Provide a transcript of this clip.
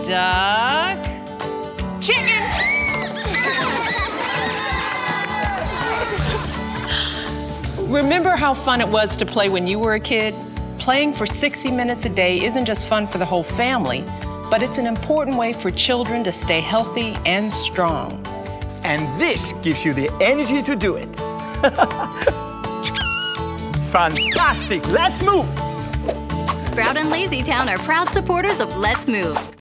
duck, chicken. Remember how fun it was to play when you were a kid? Playing for 60 minutes a day isn't just fun for the whole family, but it's an important way for children to stay healthy and strong. And this gives you the energy to do it. Fantastic! Let's move! Sprout and LazyTown are proud supporters of Let's Move.